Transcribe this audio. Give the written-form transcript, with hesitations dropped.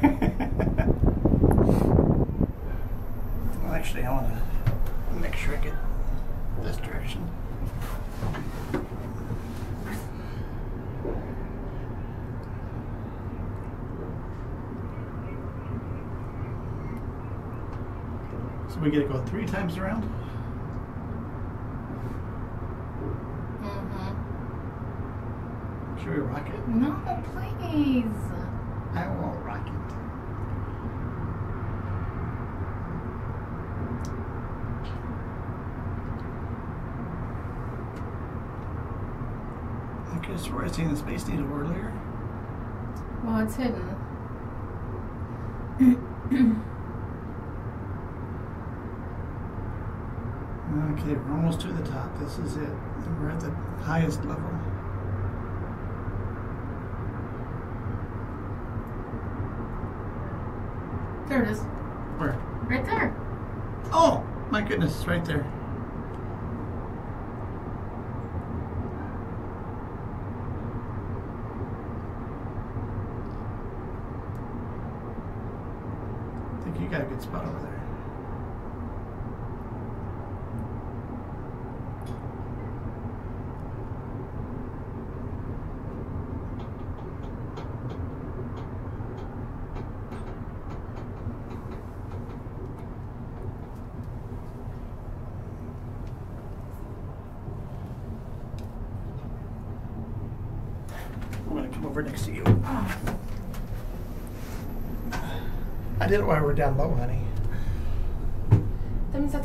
Well, actually, I want to make sure I get this direction. So we get to go 3 times around? Mm-hmm. Should we rock it? No, please. I won't rock it. I could have sworn I seen the Space Needle earlier. Well, it's hidden. Okay, we're almost to the top. This is it. We're at the highest level. There it is. Where? Right there. Oh, my goodness, it's right there. I think you got a good spot over there. I'm going to come over next to you. I did it while we were down low, honey. That means that's